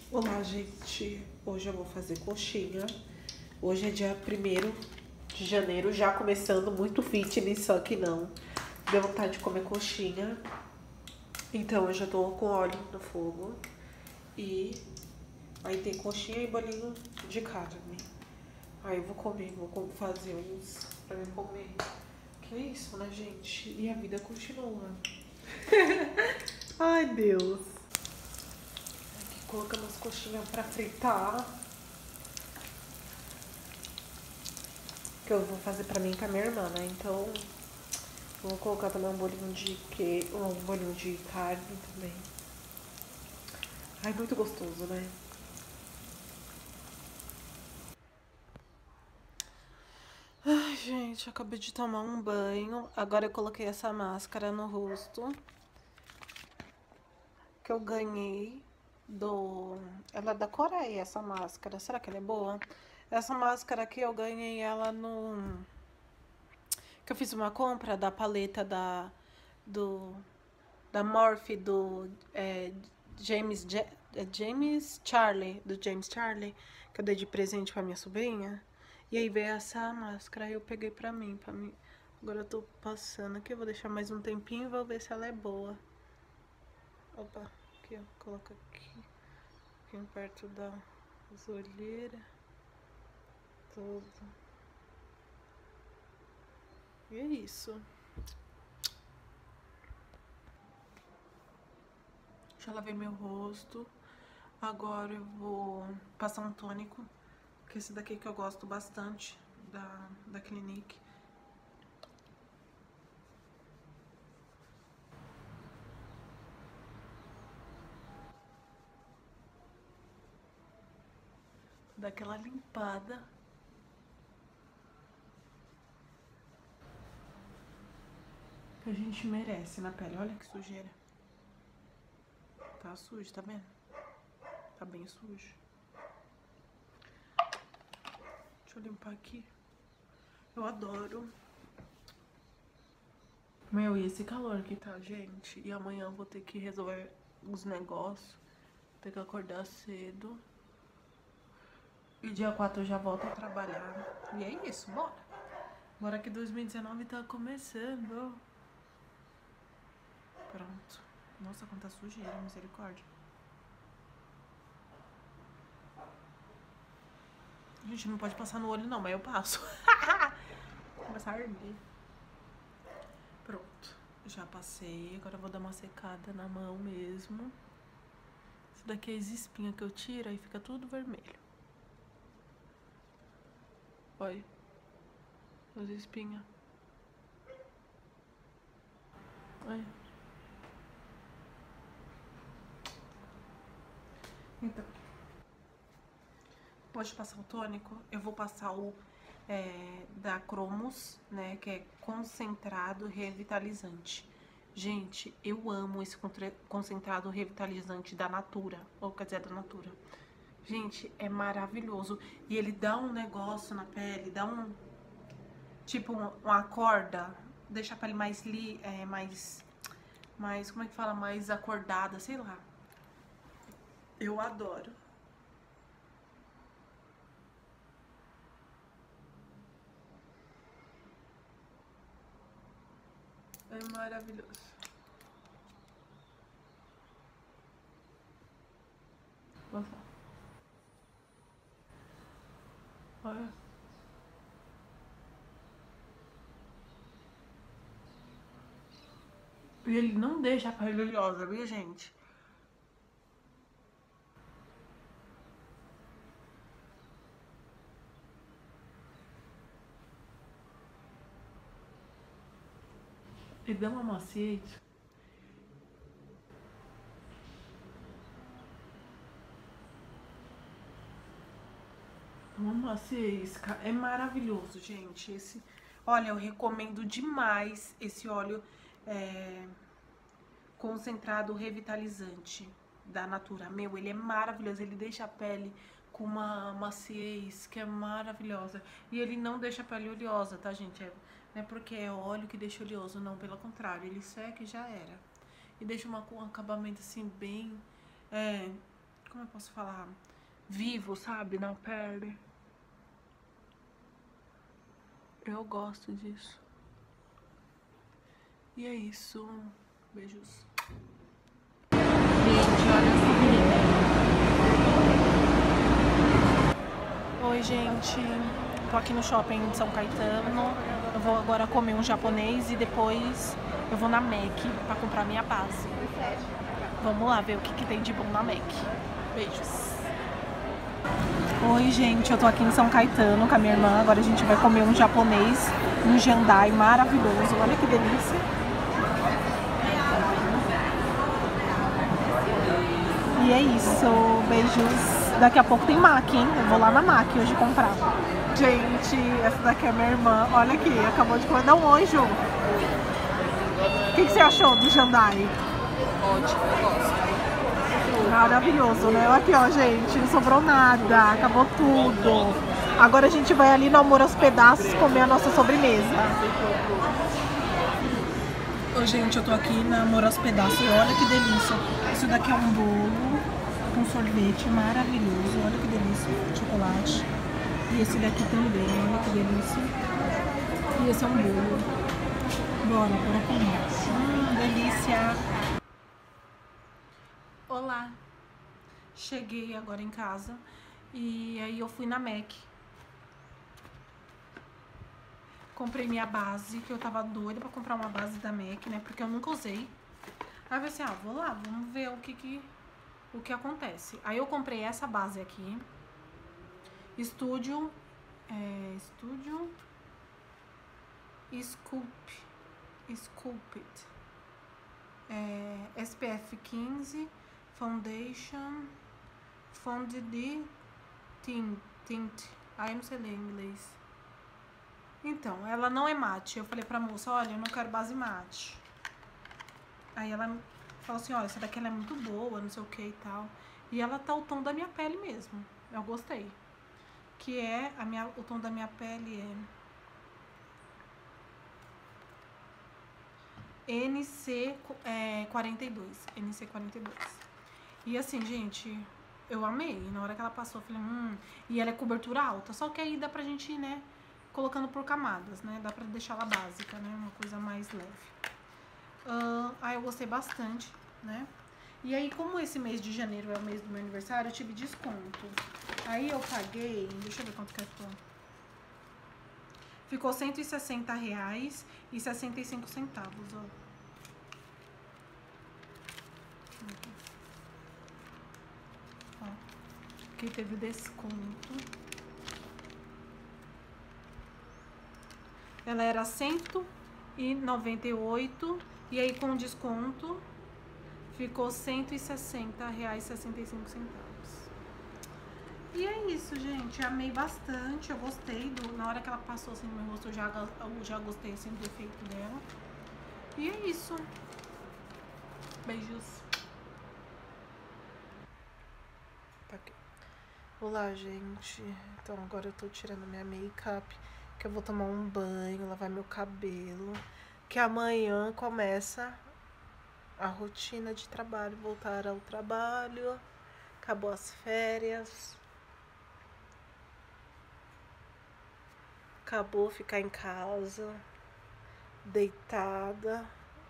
Olá, gente. Hoje eu vou fazer coxinha. Hoje é dia 1º de janeiro, já começando muito fitness, só que não. Deu vontade de comer coxinha. Então eu já tô com óleo no fogo. E aí tem coxinha e bolinho de carne. Aí eu vou comer, fazer uns pra mim comer. Que é isso, né, gente? E a vida continua. Ai, Deus. Aqui colocando as coxinhas pra fritar. Que eu vou fazer pra mim e pra minha irmã, né? Então, vou colocar também um bolinho de carne também. Ai, muito gostoso, né? Ai, gente, acabei de tomar um banho. Agora eu coloquei essa máscara no rosto. Que eu ganhei do... Ela é da Coreia, essa máscara. Será que ela é boa? Essa máscara aqui eu ganhei ela no... Que eu fiz uma compra da paleta do da Morphe do James Charlie, do James Charlie, que eu dei de presente pra minha sobrinha. E aí veio essa máscara, aí eu peguei pra mim. Agora eu tô passando aqui, eu vou deixar mais um tempinho e vou ver se ela é boa. Opa, aqui ó, coloca aqui perto das olheiras. Tudo. E é isso. Já lavei meu rosto. Agora eu vou passar um tônico, que esse daqui que eu gosto bastante, da Clinique. Dar aquela limpada. Que a gente merece na pele. Olha que sujeira. Tá sujo, tá vendo? Tá bem sujo. Deixa eu limpar aqui. Eu adoro. Meu, e esse calor que tá, gente? E amanhã eu vou ter que resolver os negócios. Vou ter que acordar cedo. E dia 4 eu já volto a trabalhar. E é isso, bora. Bora que 2019 tá começando. Pronto. Nossa, quanta sujeira, misericórdia. Gente, não pode passar no olho não, mas eu passo. Vou começar a arder. Pronto. Já passei, agora eu vou dar uma secada na mão mesmo. Isso daqui é as espinhas que eu tiro, aí fica tudo vermelho. Olha. As espinhas. Olha. Então. Depois de passar o tônico, eu vou passar o da Cromos, né? Que é concentrado revitalizante. Gente, eu amo esse concentrado revitalizante da Natura. Ou quer dizer, da Natura. Gente, é maravilhoso. E ele dá um negócio na pele, dá um... Tipo, uma corda. Deixa a pele mais... Como é que fala? Mais acordada, sei lá. Eu adoro. É maravilhoso. Nossa. Olha. E ele não deixa a pele oleosa, viu, gente? Ele dá uma maciez. Uma maciez. É maravilhoso, gente. Olha, eu recomendo demais esse óleo concentrado revitalizante da Natura. Meu, ele é maravilhoso. Ele deixa a pele com uma maciez que é maravilhosa. E ele não deixa a pele oleosa, tá, gente? Não é porque é óleo que deixa oleoso, não. Pelo contrário, ele seca e já era. E deixa um acabamento assim bem... como eu posso falar? Vivo, sabe? Na pele. Eu gosto disso. E é isso. Beijos. Gente, olha essa menina. Oi, gente. Tô aqui no shopping de São Caetano. Eu vou agora comer um japonês e depois eu vou na Mac pra comprar minha base. Vamos lá ver o que tem de bom na Mac. Beijos. Oi, gente, eu tô aqui em São Caetano com a minha irmã. Agora a gente vai comer um japonês no Jandai maravilhoso. Olha que delícia. E é isso. Beijos. Daqui a pouco tem Mac, hein? Eu vou lá na Mac hoje comprar. Gente, essa daqui é minha irmã. Olha aqui, acabou de comer. Dá um oi, Ju. O que você achou do Jandai? Ótimo, eu gosto. Maravilhoso, né? Aqui, ó, gente, não sobrou nada, acabou tudo. Agora a gente vai ali no Amor aos Pedaços comer a nossa sobremesa. Ô, gente, eu tô aqui no Amor aos Pedaços e olha que delícia. Isso daqui é um bolo com sorvete maravilhoso, olha que delícia, chocolate. E esse daqui também, olha que delícia. E esse é um bolo. Bora comer. Delícia. Olá, cheguei agora em casa e aí eu fui na Mac. Comprei minha base, que eu tava doida pra comprar uma base da Mac, né? Porque eu nunca usei. Aí eu falei assim, vou lá, vamos ver o que acontece. Aí eu comprei essa base aqui. Studio Sculpt. SPF 15. Foundation, Fond de Tint. Aí eu não sei ler em inglês. Então, ela não é mate. Eu falei pra moça, olha, eu não quero base mate. Aí ela falou assim, olha, essa daqui ela é muito boa, não sei o que e tal. E ela tá o tom da minha pele mesmo. Eu gostei. Que é, o tom da minha pele é NC42. NC42. E assim, gente, eu amei. Na hora que ela passou, eu falei, E ela é cobertura alta. Só que aí dá pra gente ir, né, colocando por camadas, né? Dá pra deixar ela básica, né? Uma coisa mais leve. Aí eu gostei bastante, né? E aí, como esse mês de janeiro é o mês do meu aniversário, eu tive desconto. Aí eu paguei, deixa eu ver quanto que ficou. Ficou R$160,65, ó. Que teve desconto. Ela era R$198 e aí com desconto ficou R$160,65. E é isso, gente. Amei bastante. Eu gostei. Na hora que ela passou assim no meu rosto, eu já gostei assim do efeito dela. E é isso. Beijos. Tá aqui. Olá, gente. Então agora eu tô tirando minha make-up, que eu vou tomar um banho, lavar meu cabelo, que amanhã começa a rotina de trabalho, voltar ao trabalho. Acabou as férias. Acabou ficar em casa, deitada.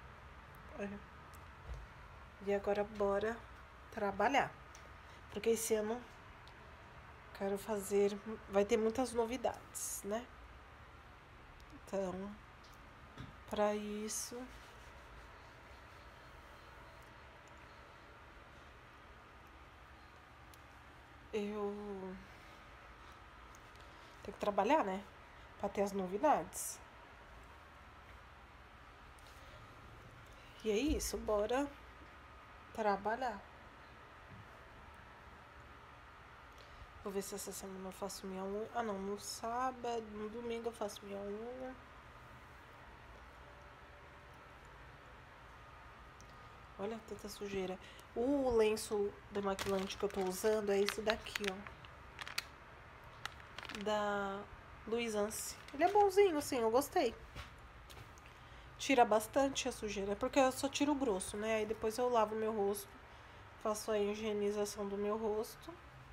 E agora bora trabalhar. Porque esse ano quero fazer, vai ter muitas novidades, né? Então, para isso, eu tenho que trabalhar, né? Para ter as novidades. E é isso, bora trabalhar. Vou ver se essa semana eu faço minha unha. Ah, não, no sábado, no domingo eu faço minha unha. Olha tanta sujeira. O lenço demaquilante que eu tô usando é esse daqui, ó. Da Luisance. Ele é bonzinho, assim, eu gostei. Tira bastante a sujeira, porque eu só tiro o grosso, né? Aí depois eu lavo meu rosto Faço a higienização do meu rosto.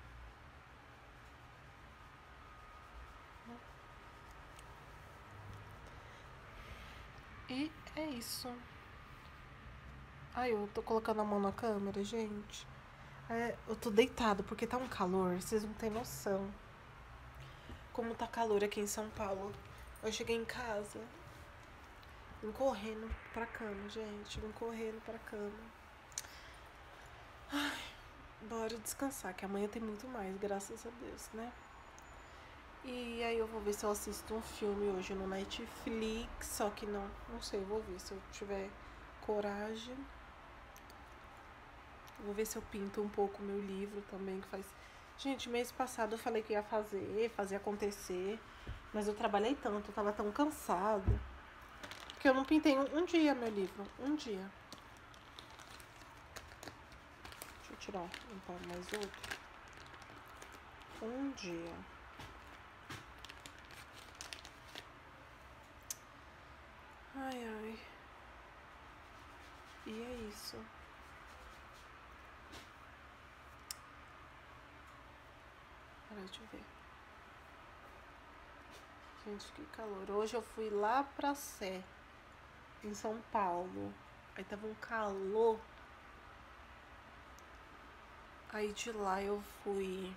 E é isso. Ai, eu tô colocando a mão na câmera, gente. Eu tô deitado porque tá um calor, vocês não têm noção. Como tá calor aqui em São Paulo. Eu cheguei em casa, vim correndo pra cama, gente. Vim correndo pra cama. Ai, bora descansar, que amanhã tem muito mais, graças a Deus, né? E aí eu vou ver se eu assisto um filme hoje no Netflix, só que não sei, vou ver se eu tiver coragem. Vou ver se eu pinto um pouco o meu livro também, que faz... Gente, mês passado eu falei que ia fazer acontecer, mas eu trabalhei tanto, eu tava tão cansada, que eu não pintei um dia meu livro, um dia. Deixa eu tirar, limpar mais outro. Um dia. Ai, ai. E é isso. Peraí, deixa eu ver. Gente, que calor. Hoje eu fui lá pra Sé, em São Paulo. Aí tava um calor. Aí de lá eu fui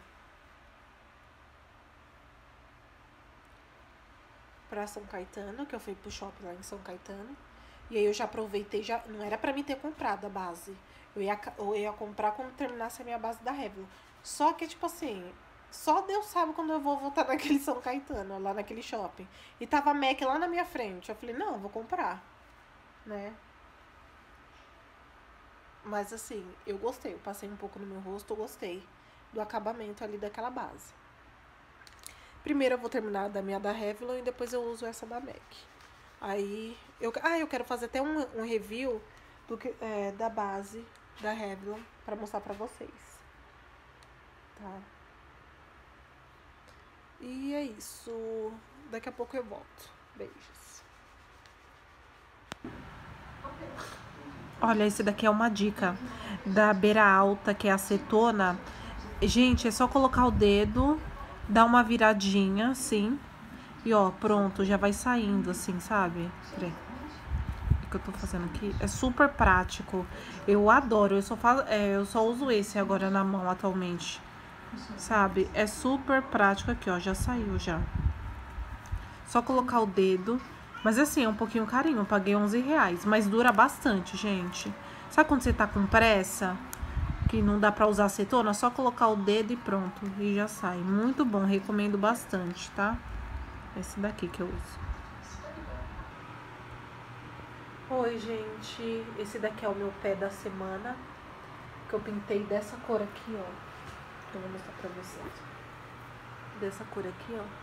pra São Caetano, que eu fui pro shopping lá em São Caetano. E aí eu já aproveitei, já não era pra mim ter comprado a base. Eu ia comprar quando terminasse a minha base da Revlon. Só que, tipo assim, só Deus sabe quando eu vou voltar naquele São Caetano, lá naquele shopping. E tava a MAC lá na minha frente. Eu falei, não, eu vou comprar, né? Mas assim, eu gostei. Eu passei um pouco no meu rosto, eu gostei do acabamento ali daquela base. Primeiro eu vou terminar da minha da Revlon e depois eu uso essa da MAC. Aí, eu quero fazer até um review da base da Revlon pra mostrar pra vocês. Tá? E é isso. Daqui a pouco eu volto. Beijos. Olha, esse daqui é uma dica da Beira Alta, que é acetona. Gente, é só colocar o dedo, dar uma viradinha, assim. E ó, pronto, já vai saindo, assim, sabe? Peraí. O que eu tô fazendo aqui é super prático. Eu adoro, eu só uso esse agora na mão atualmente. Sabe? É super prático aqui, ó. Já saiu, já. Só colocar o dedo. Mas assim, é um pouquinho carinho. Eu paguei R$11. Mas dura bastante, gente. Sabe quando você tá com pressa? Que não dá pra usar acetona? Só colocar o dedo e pronto. E já sai. Muito bom. Recomendo bastante, tá? Esse daqui que eu uso. Oi, gente. Esse daqui é o meu pé da semana. Que eu pintei dessa cor aqui, ó. Eu vou mostrar pra vocês. Dessa cor aqui, ó.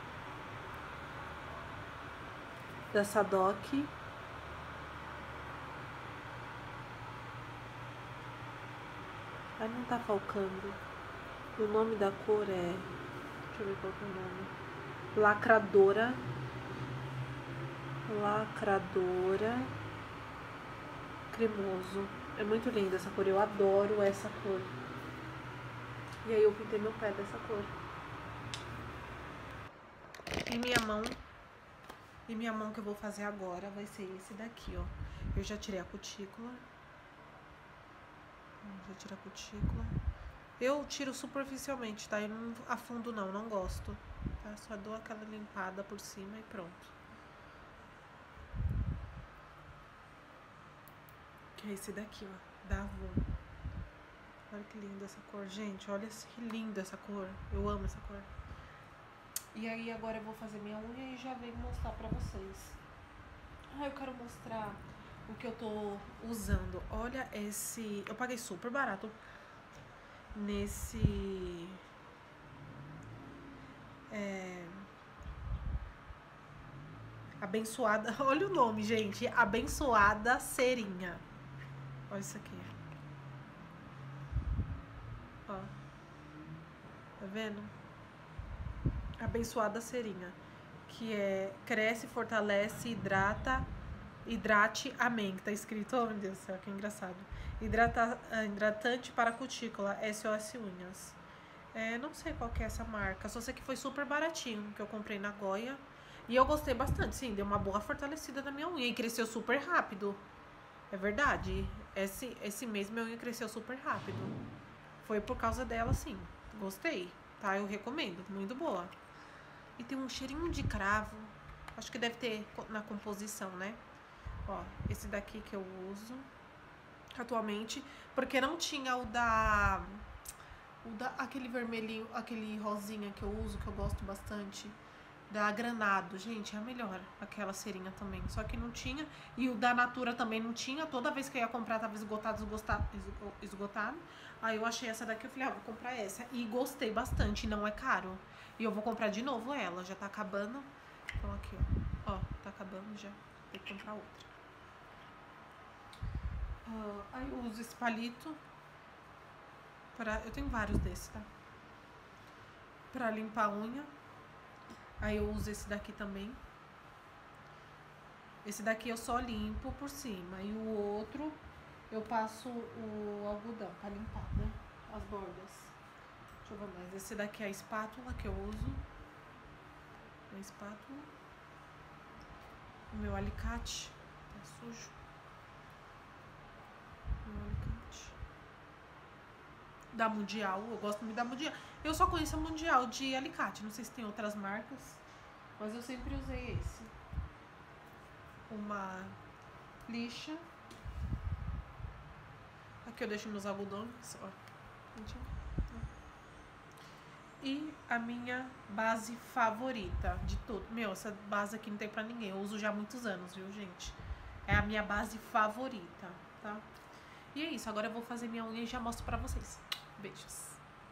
Dessa Doc. Aí não tá falcando. O nome da cor é... Deixa eu ver qual que é o nome. Lacradora. Lacradora cremoso. É muito linda essa cor. Eu adoro essa cor. E aí eu pintei meu pé dessa cor. E minha mão que eu vou fazer agora vai ser esse daqui, ó. Eu já tirei a cutícula. Já tirei a cutícula. Eu tiro superficialmente, tá? Eu não afundo não gosto. Tá? Só dou aquela limpada por cima e pronto. Que é esse daqui, ó. Da Avon. Olha que linda essa cor, gente. Olha que linda essa cor. Eu amo essa cor. E aí agora eu vou fazer minha unha e já venho mostrar pra vocês. Eu quero mostrar o que eu tô usando. Olha esse... Eu paguei super barato nesse... Abençoada... Olha o nome, gente. Abençoada Cerinha. Olha isso aqui. Ó. Tá vendo? Abençoada Cerinha. Que é... Cresce, fortalece, hidrata Hidrate Amém, que tá escrito, oh meu Deus do céu, que engraçado. Hidratante para cutícula, SOS Unhas. Não sei qual que é essa marca, só sei que foi super baratinho, que eu comprei na Goia. E eu gostei bastante, sim, deu uma boa fortalecida na minha unha e cresceu super rápido. É verdade, esse mês minha unha cresceu super rápido. Foi por causa dela, sim. Gostei, tá? Eu recomendo, muito boa. E tem um cheirinho de cravo, acho que deve ter na composição, né? Ó, esse daqui que eu uso atualmente, porque não tinha aquele vermelhinho, aquele rosinha que eu uso, que eu gosto bastante, da Granado. Gente, é a melhor, aquela cerinha também, só que não tinha, e o da Natura também não tinha, toda vez que eu ia comprar tava esgotado, aí eu achei essa daqui, eu falei, vou comprar essa, e gostei bastante, não é caro, e eu vou comprar de novo ela, já tá acabando, então aqui, ó, tá acabando já, tem que comprar outra. Aí eu uso esse palito, eu tenho vários desses, tá? Pra limpar a unha. Aí eu uso esse daqui também. Esse daqui eu só limpo por cima. E o outro eu passo o algodão pra limpar, né? As bordas. Deixa eu ver mais. Esse daqui é a espátula que eu uso. A espátula. O meu alicate. Tá sujo. O meu alicate. Da Mundial. Eu gosto muito da Mundial. Eu só conheço a Mundial de alicate. Não sei se tem outras marcas. Mas eu sempre usei esse. Uma lixa. Aqui eu deixo meus algodões, ó. E a minha base favorita de tudo. Meu, essa base aqui não tem pra ninguém. Eu uso já há muitos anos, viu, gente? É a minha base favorita, tá? E é isso. Agora eu vou fazer minha unha e já mostro pra vocês. Beijos.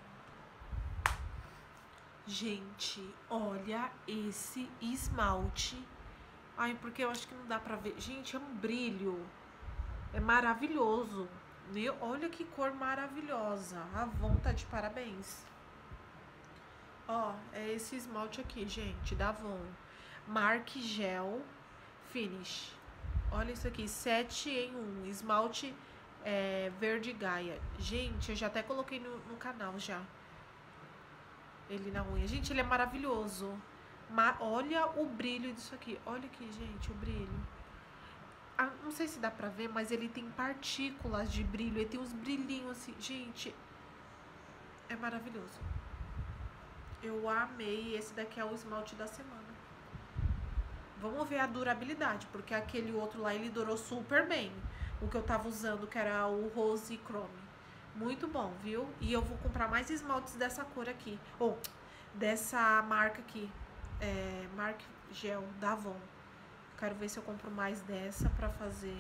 Gente, olha esse esmalte. Ai, porque eu acho que não dá pra ver. Gente, é um brilho. É maravilhoso. Olha que cor maravilhosa. A Avon tá de parabéns. Ó, é esse esmalte aqui, gente, da Avon. Mark Gel Finish. Olha isso aqui, 7 em 1. Esmalte verde Gaia. Gente, eu já até coloquei no canal já. Ele na unha. Gente, ele é maravilhoso. Olha o brilho disso aqui. Olha aqui, gente, o brilho. Não sei se dá pra ver, mas ele tem partículas de brilho. Ele tem uns brilhinhos assim. Gente, é maravilhoso. Eu amei. Esse daqui é o esmalte da semana. Vamos ver a durabilidade, porque aquele outro lá, ele durou super bem. O que eu tava usando, que era o Rose Chrome. Muito bom, viu? E eu vou comprar mais esmaltes dessa cor aqui. Ou, dessa marca aqui. Mark Gel, da Avon. Quero ver se eu compro mais dessa pra fazer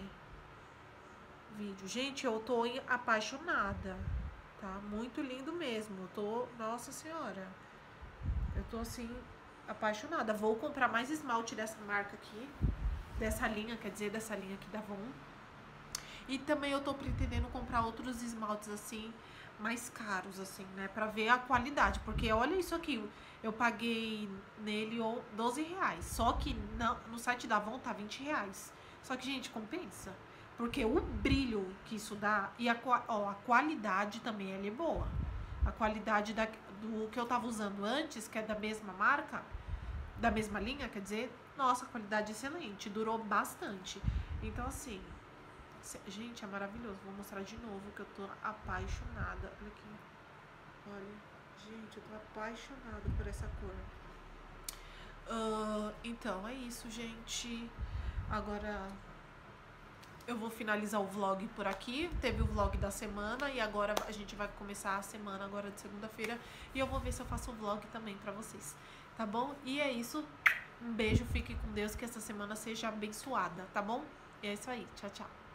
vídeo. Gente, eu tô apaixonada, tá? Muito lindo mesmo. Nossa senhora. Eu tô, assim, apaixonada. Vou comprar mais esmalte dessa marca aqui. Dessa linha aqui da Avon. E também eu tô pretendendo comprar outros esmaltes, assim, mais caros, assim, né? Pra ver a qualidade. Porque olha isso aqui. Eu paguei nele R$12. Só que no site da Avon tá R$20. Só que, gente, compensa. Porque o brilho que isso dá e a qualidade também é boa. A qualidade do que eu tava usando antes, que é da mesma marca, da mesma linha, quer dizer, nossa, a qualidade é excelente. Durou bastante. Então, assim, gente, é maravilhoso. Vou mostrar de novo que eu tô apaixonada. Olha aqui. Olha. Gente, eu tô apaixonada por essa cor. Então, é isso, gente. Agora eu vou finalizar o vlog por aqui. Teve o vlog da semana e agora a gente vai começar a semana agora de segunda-feira. E eu vou ver se eu faço o vlog também pra vocês. Tá bom? E é isso. Um beijo, fique com Deus, que essa semana seja abençoada, tá bom? E é isso aí. Tchau, tchau.